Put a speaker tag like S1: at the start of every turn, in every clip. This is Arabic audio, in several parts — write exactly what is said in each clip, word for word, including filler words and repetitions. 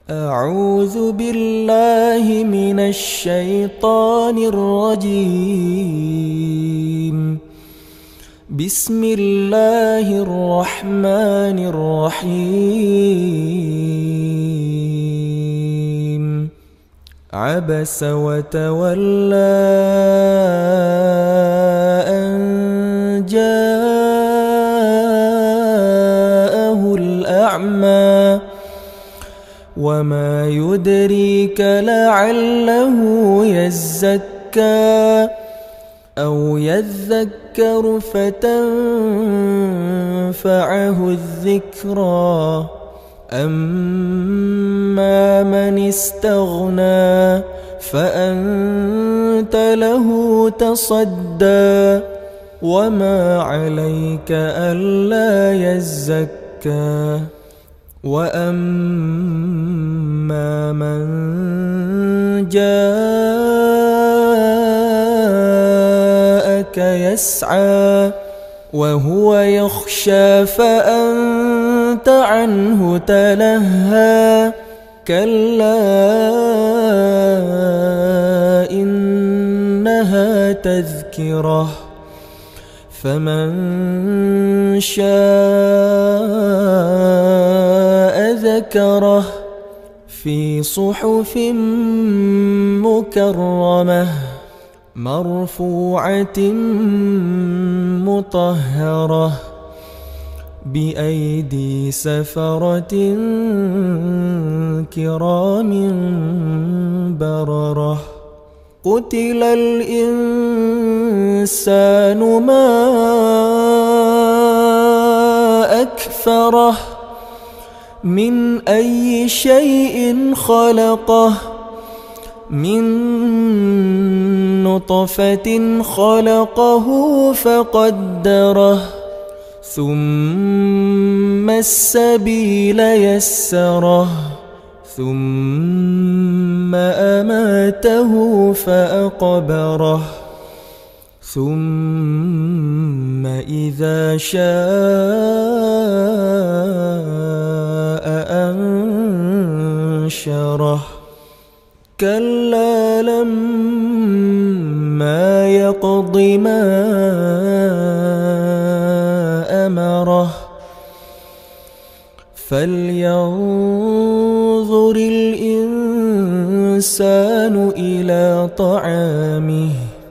S1: أعوذ بالله من الشيطان الرجيم. بسم الله الرحمن الرحيم. عبس وتولى أن جاءه الأعمى وما يدريك لعله يزكى أو يذكر فتنفعه الذكرى. أما من استغنى فأنت له تصدى وما عليك ألا يزكى. وأما من جاءك يسعى وهو يخشى فأنت عنه تلهى. كلا إنها تذكرة فمن شاء ذكره في صحف مكرمة مرفوعة مطهرة بأيدي سفرة كرام بررة. قتل الإنسان ما أكفره من أي شيء خلقه من نطفة خلقه فقدره ثم السبيل يسره ثم أماته فأقبره ثم إذا شاء أنشره. كلا لما يقض ما أمره فلينظر الإنسان إلى طعامه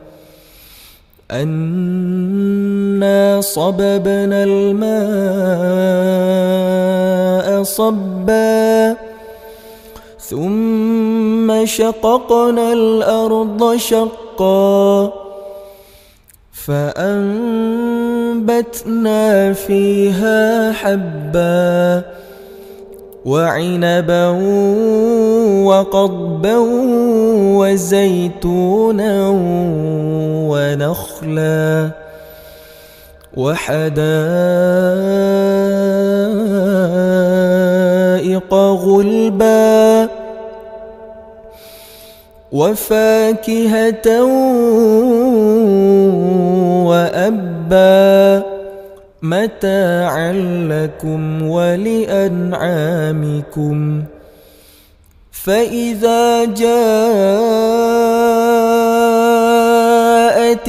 S1: أنا صببنا الماء صبا ثم شققنا الأرض شقا فأنبتنا فيها حبا وعنبا وقضبا وزيتونا ونخلا وحدائق غلبا وفاكهة وأبا متاعا لكم ولأنعامكم. فإذا جاءت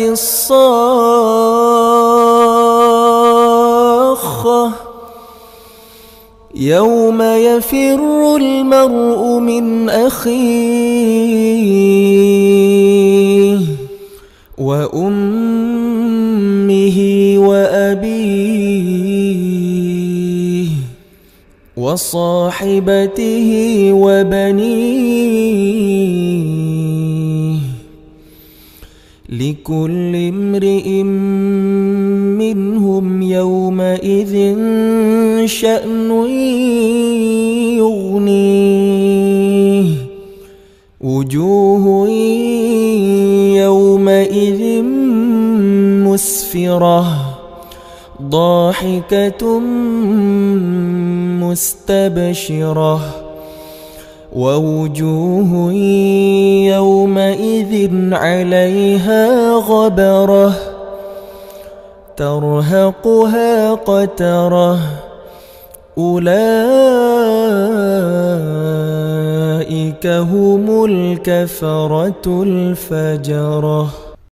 S1: الصاخة يوم يفر المرء من أخيه وأمه وأبيه وصاحبته وبنيه لكل امرئ منهم يومئذ شأن يغنيه. وجوه يومئذ مسفرة ضاحكة مستبشرة ووجوه يومئذ عليها غبرة ترهقها قترة أولئك أولئك هم الكفرة الفجرة.